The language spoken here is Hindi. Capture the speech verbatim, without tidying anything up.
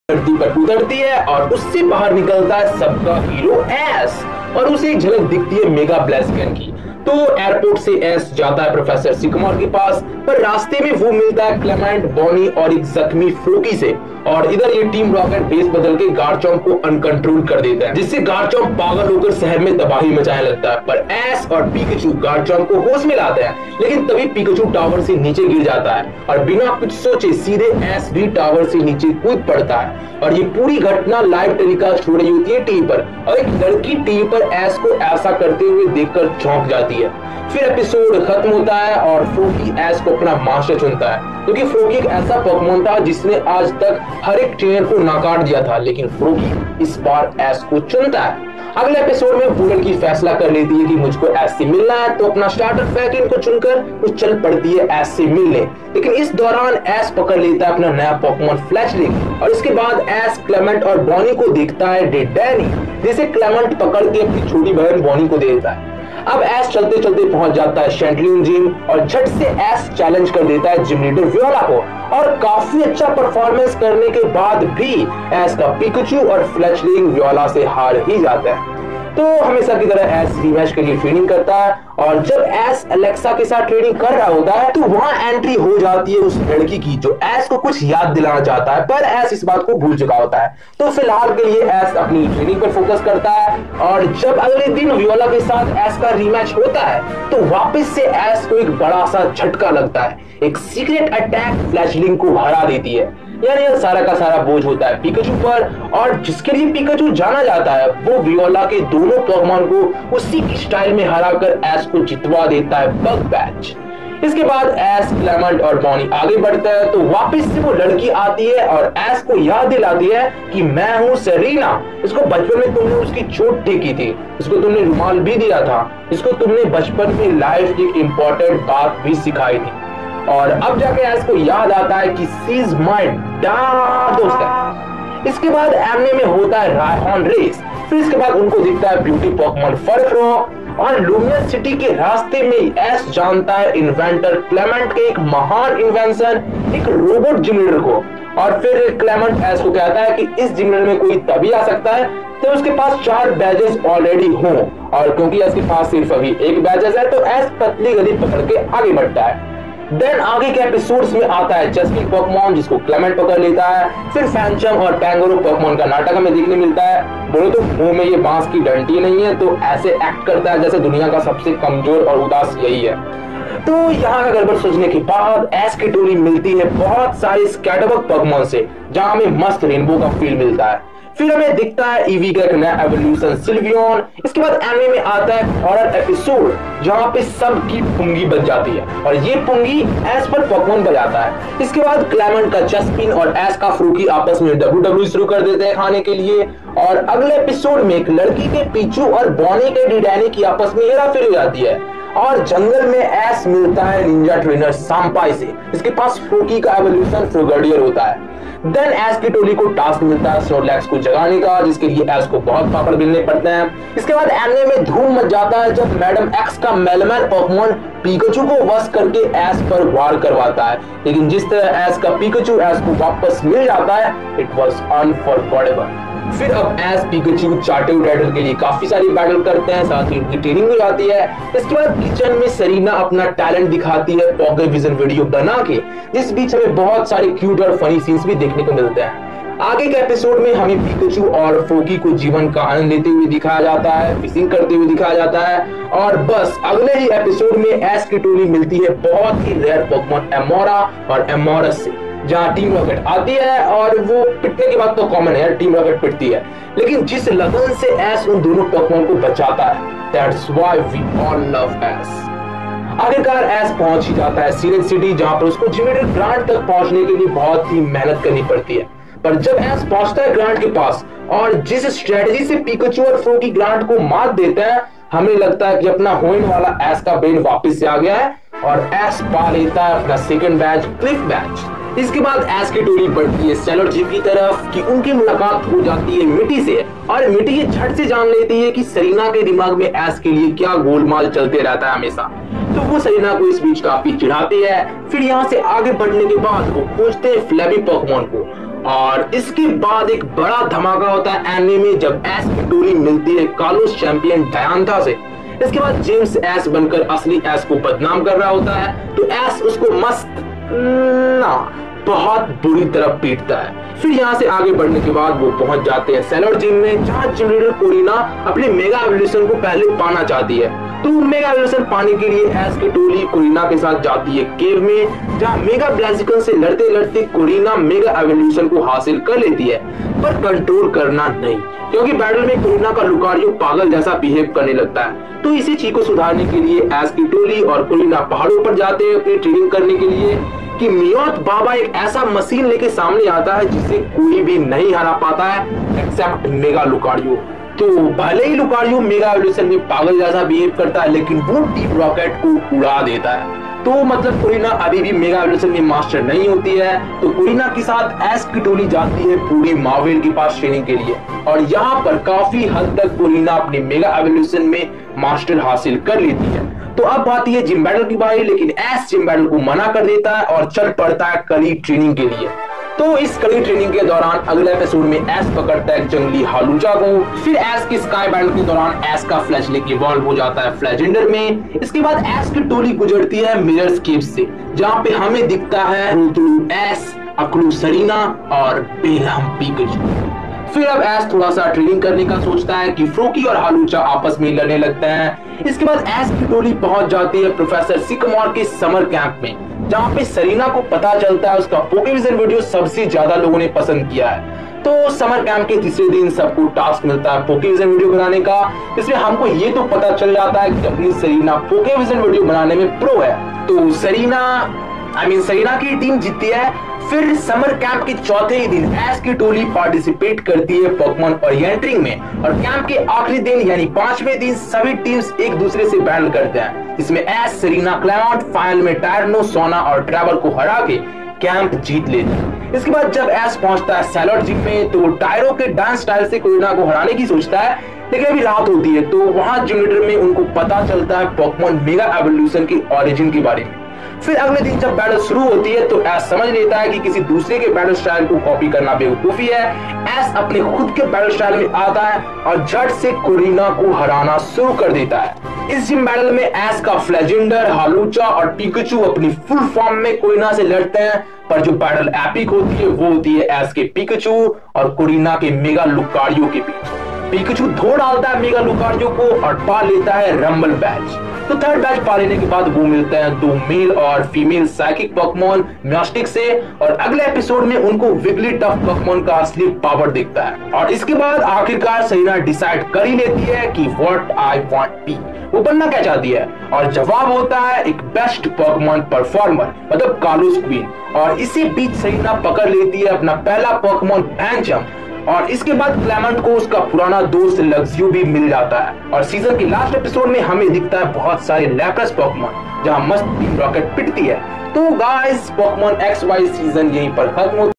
धरती पर उतरती है और उससे बाहर निकलता है सबका हीरो एस और उसे एक झलक दिखती है मेगा ब्लास्टगन की। तो एयरपोर्ट से एस जाता है प्रोफेसर सिकमोर के पास, पर रास्ते में वो मिलता है क्लेमेंट, बॉनी और एक जख्मी फ्रोकी से। और इधर ये टीम रॉकेट बेस बदल के गार्चॉम्प को अनकंट्रोल कर देता है, जिससे गार्चॉम्प पागल होकर शहर में तबाही मचाने लगता है। पर एस और पिकाचू गार्चॉम्प को होश में लाते हैं, लेकिन तभी पिकाचू टावर से नीचे गिर जाता है और बिना कुछ सोचे सीधे एस भी टावर से नीचे कूद पड़ता है। और ये पूरी घटना लाइव टेलीकास्ट हो रही होती है टीवी पर, और एक लड़की टीवी पर एस को ऐसा करते हुए देखकर चौंक जाती है। फिर एपिसोड खत्म होता है और फ्रोकी एस को अपना मास्टर चुनता है, क्योंकि फ्रोकी एक ऐसा पोकेमॉन था जिसने आज तक हर एक ट्रेनर को नकार दिया था, लेकिन फ्रोकी इस बार एस को चुनता है। अगले एपिसोड में वो लड़की फैसला कर लेती है कि मुझको एस से मिलना है, तो अपना स्टार्टर फैकिन को चुनकर वो चल पड़ती है एस से मिलने। लेकिन इस दौरान एस पकड़ लेता है अपना नया पोकेमॉन फ्लैशलिंग, और इसके बाद एस क्लेमेंट और बॉनी को देखता है डेड डैनी, जिसे क्लेमेंट पकड़ के अपनी छोटी बहन बॉनी को दे देता है। अब एस चलते चलते पहुंच जाता है शैंटलिन जिम और झट से एस चैलेंज कर देता है जिम लीडर वियोला को, और काफी अच्छा परफॉर्मेंस करने के बाद भी एस का पिकाचू और फ्लैशलिंग वियोला से हार ही जाता है। तो हमेशा की तरह एस रिमैच के लिए ट्रेनिंग करता है, और जब एस एलेक्सा के साथ ट्रेनिंग कर रहा होता है तो वहां एंट्री हो जाती है उस लड़की की जो एस को कुछ याद दिलाना चाहता है, पर एस इस बात को भूल चुका होता है। तो फिलहाल के लिए एस अपनी ट्रेनिंग पर फोकस करता है, और जब अगले दिन वियोला के साथ एस का रिमैच होता है तो वापस से एस को एक बड़ा सा झटका लगता है। एक सीक्रेट अटैक फ्लैशलिंग को हरा देती है, यानी सारा का सारा बोझ होता है पिकाचू पर, और जिसके लिए पिकाचू जाना जाता है वो वियोला के दोनों पोकेमॉन को उसी की स्टाइल में हराकर एस को जितवा देता है बग बैच। इसके बाद एस, क्लेमेंट और बॉनी आगे बढ़ते हैं, तो वापस से वो लड़की आती है और एस को याद दिलाती है कि मैं हूँ सेरीना, इसको बचपन में तुमने उसकी चोट टेकी थी, इसको तुमने रुमाल भी दिया था, इसको तुमने बचपन में लाइफ की एक इम्पोर्टेंट बात भी सिखाई थी। और अब जाके एस को याद आता है कि सी इज माय दोस्त है। इसके बाद एमने में होता है रायहॉन रेस, फिर इसके बाद उनको दिखता है ब्यूटी पोकेमॉन फरफ्रो, और लूमिया सिटी के रास्ते में एस जानता है इन्वेंटर क्लेमेंट के एक महान इन्वेंशन, एक रोबोट जिम लीडर को। और फिर क्लेमेंट एस को कहता है कि इस जिम लीडर में कोई तभी आ सकता है तो उसके पास चार बैजेस ऑलरेडी हों, और क्योंकि एस के पास सिर्फ अभी एक बैजेस है तो एस पतली गली पकड़ के आगे बढ़ता है। देन आगे के एपिसोड्स में आता है चस्की पोकेमॉन, जिसको क्लेमेंट पकड़ लेता है। फिर फैंचम और कैंगरू पोकेमॉन का नाटक हमें देखने मिलता है। बोले तो मुंह में ये बांस की डंडी नहीं है, तो ऐसे एक्ट करता है जैसे दुनिया का सबसे कमजोर और उदास यही है। तो यहाँ का गड़बड़ सोचने के बाद एस की टोली मिलती है बहुत सारे स्कैटरबग पोकेमॉन से, जहाँ हमें मस्त रेनबो का फील मिलता है। फिर हमें दिखता है ईवी का एक नया एवोल्यूशन सिल्वियन। इसके बाद एनिमे में आता है हॉरर एपिसोड, जहाँ पे सबकी पुंगी बच जाती है, और ये पुंगी एस पर पोकेमॉन बजाता है। इसके बाद क्लेमेंट का चस्पिन और एस का फ्रूकी आपस में डब्ल्यू डब्ल्यू शुरू कर देते हैं खाने के लिए, और अगले एपिसोड में एक लड़की के पिचू और बॉनी के डिडैनी की आपस में हेराफेरी हो जाती है, और जंगल में एस मिलता है निंजा ट्रेनर सांपाई से, इसके पास फ्रूकी का एवोल्यूशन फ्रोगडियर होता है। देन एस की टोली को टास्क मिलता है स्नोलैक्स को जगाने का, जिसके लिए एस को बहुत पापड़ मिलने पड़ते हैं। इसके बाद एनिमे में धूम मच जाता है जब मैडम एक्स का मेलमैन पोकेमॉन पिकाचू को वश करके एस पर वार करवाता है, लेकिन जिस तरह एस का पिकाचू एस को वापस मिल जाता है, इट वाज अनफॉरगेटेबल। फिर अब एस पिकाचू चार्टिव टाइटल के लिए काफी सारी बैटल करते हैं, साथ ही उनकी ट्रेनिंग हो जाती है। इसके बाद किचन में सेरीना अपना टैलेंट दिखाती है पॉकेट विजन वीडियो बना के, जिस बीच हमें बहुत सारे क्यूट और फनी सीन्स भी देखने को मिलते हैं। आगे के एपिसोड में हमें पिकाचू और फ्रोकी को जीवन का आनंद लेते हुए दिखाया जाता है, फिशिंग करते हुए दिखाया जाता है, और बस अगले ही एपिसोड में एस की टोली मिलती है बहुत ही रेयर पोकेमॉन एमोरा और एमोरस से, जहाँ टीम रॉकेट आती है, और वो पिटने की बात तो कॉमन है, टीम रॉकेट पिटती है, लेकिन जिस लगन से एस उन दोनों पोकेमॉन को बचाता है, that's why we all love Ash. आखिरकार एस पहुंच ही जाता है सीरेन सिटी, जहां पर उसको जिम लीडर ग्रांट तक पहुंचने के लिए बहुत ही मेहनत करनी पड़ती है। पर जब एस पहुंचता है ग्रांट के पास, और जिस स्ट्रेटजी से पिकाचू और फ्रोकी ग्रांट को मात देते हैं, हमें लगता है कि अपना होने वाला एस का ब्रेन वापस से आ गया है, और एस पा लेता है अपना सेकंड बैच क्लिफ बैच। इसके बाद एस की टोली बढ़ती है सेलर जीप की तरफ कि उनकी मुलाकात हो जाती है मिट्टी से, और मिट्टी ये झट से जान लेती है कि सेरीना के दिमाग में एस के लिए क्या गोलमाल चलते रहता है हमेशा, तो वो सेरीना को इस बीच काफी चिढ़ाती है। फिर यहाँ से आगे बढ़ने के बाद वो खोजते हैं फ्लैबी पोकेमॉन को, और इसके बाद एक बड़ा धमाका होता है एनिमे में जब एस की टोली मिलती है कालोस चैंपियन डायंथा से। इसके बाद जेम्स एस बनकर असली एस को बदनाम कर रहा होता है, तो एस उसको मस्त ना बहुत बुरी तरह पीटता है। फिर यहाँ से आगे बढ़ने के बाद वो पहुंच जाते हैं सेलर जिम में, जहाँ जिम लीडर कोरिना अपने मेगा एवोल्यूशन को पहले पाना चाहती है। तो मेगा एवोल्यूशन पाने के लिए एस की टोली कोरिना के साथ जाती है केव में, जहाँ मेगा ब्लाजिकन से लड़ते लड़ते कोरिना मेगा एवोल्यूशन को हासिल कर लेती है, पर कंट्रोल करना नहीं, क्योंकि बैटल में कोरिना का लुकारियो पागल जैसा बिहेव करने लगता है। तो इसी चीज को सुधारने के लिए एस की टोली और कोरिना पहाड़ों पर जाते हैं अपनी ट्रेनिंग करने के लिए कि मियोत बाबा एक ऐसा मशीन लेके सामने आता है जिसे कोई भी नहीं हरा पाता है एक्सेप्ट मेगा लुकारियो। तो भले ही लुकारियो मेगा एवोल्यूशन में पागल जैसा बिहेव करता है, लेकिन वो डीप रॉकेट को उड़ा देता है। तो मतलब कोरिना अभी भी मेगा एवोल्यूशन में मास्टर नहीं होती है, तो कोरिना के साथ एस की टोली जाती है पूरी मार्वेल के पास ट्रेनिंग के लिए, और यहाँ पर काफी हद तक कोरिना अपने मेगा एवोल्यूशन में मास्टर हासिल कर लेती है। तो अब आती है जिम बैटल की बारी, लेकिन एस जिम बैटल को मना कर देता है और चल पड़ता है कड़ी ट्रेनिंग के लिए। तो इस कड़ी ट्रेनिंग के दौरान अगले एपिसोड में एस पकड़ता है जंगली हालूचा को। फिर एस की स्काई बैटल के दौरान एस का फ्लैश लेके इवॉल्व हो जाता है फ्लैजेंडर में। इसके बाद एस की टोली गुजरती है मिरर्स केव से, जहाँ पे हमें दिखता है एस, अक्लू सरीना और बेलहम पिकाचू। फिर अब एस थोड़ा सा ट्रेनिंग करने का सोचता है कि फ्रोकी और हालूचा आपस में लड़ने लगते हैं। इसके बाद एस की टोली पहुंच जाती है प्रोफेसर सिकमोर के समर कैंप में, जहाँ पे सरीना को पता चलता है उसका पोकेविजन वीडियो सबसे ज्यादा लोगों ने पसंद किया है। तो समर कैंप के तीसरे दिन सबको टास्क मिलता है पोकेविजन वीडियो बनाने का। इसमें हमको ये तो पता चल जाता है कि अपनी सरीना पोकेविजन वीडियो बनाने में प्रो है। तो सरीना आई मीन सरीना की टीम जीतती है। फिर समर कैंप के चौथे ही दिन एस की टोली पार्टिसिपेट करती है पोकेमॉन ओरिएंटिंग में, और कैंप के आखिरी दिन यानी पांचवें दिन सभी टीम्स एक दूसरे से बैटल करते हैं, जिसमें एस, सरीना, क्लेमेंट फाइनल में टायरनो, सोना और ट्रेवर को हरा के कैंप जीत लेते हैं। इसके बाद जब एस पहुंचता है सेलर जिम में, तो वो टायरो के डांस स्टाइल से कोरिना को हराने की सोचता है, लेकिन अभी रात होती है। तो वहां जिम लीडर में उनको पता चलता है पोकेमॉन मेगा एवोल्यूशन के ओरिजिन के बारे में। फिर अगले दिन जब बैटल शुरू होती है तो एस समझ लेता है कि किसी दूसरे के बैटल स्टाइल को कॉपी करना बेवकूफी है। एस अपने खुद के बैटल स्टाइल में आता है और झट से कोरिना को हराना शुरू कर देता है। इस जिम बैटल में एस का फ्लैजेंडर, हालूचा और पिकाचू अपनी फुल फॉर्म में कोरिना से लड़ते हैं, पर जो बैटल एपिक होती है वो होती है एस के पिकाचू और कोरिना के मेगा लुकारियो के बीच। पिकाचू धो डालता है मेगा लुकारियो को और पा लेता है रंबल बैच। तो थर्ड बैच पा लेने के बाद वो मिलते हैं दो मेल और फीमेल साइकिक पोकेमॉन म्यास्टिक से, और अगले एपिसोड में उनको विगली टफ पोकेमॉन का असली पावर दिखता है। और इसके बाद आखिरकार सरीना डिसाइड कर ही लेती है कि व्हाट आई वांट बी, वो बनना क्या चाहती है, और जवाब होता है एक बेस्ट पोकेमॉन परफॉर्मर, मतलब कालोस क्वीन। और इसी बीच सरीना पकड़ लेती है अपना पहला पोकेमॉन पैंचम, और इसके बाद क्लेमेंट को उसका पुराना दोस्त लग्जियो भी मिल जाता है। और सीजन के लास्ट एपिसोड में हमें दिखता है बहुत सारे लैप्रेस पोकेमॉन, जहां मस्त टीम रॉकेट पिटती है। तो guys Pokemon X Y season यहीं पर खत्म होता है।